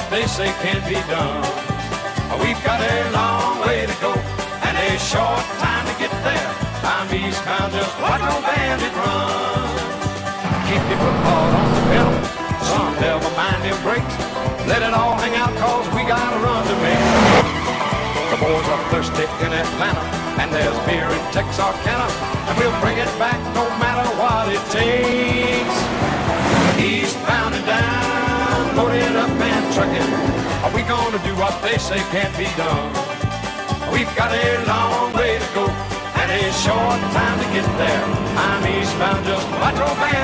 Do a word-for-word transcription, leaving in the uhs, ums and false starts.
they say can't be done. We've got a long way to go and a short time to get there. I'm eastbound, just watch old bandit run. Keep your foot hard on the pedal, son, never mind them brakes. Let it all hang out, cause we got a run to make. The boys are thirsty in Atlanta, and there's beer in Texarkana, and we'll bring it back no matter what it takes. Eastbound and down, loaded up and trucking. Are we gonna do what they say can't be done? We've got a long way to go and a short time to get there. I'm eastbound, just watch old bandit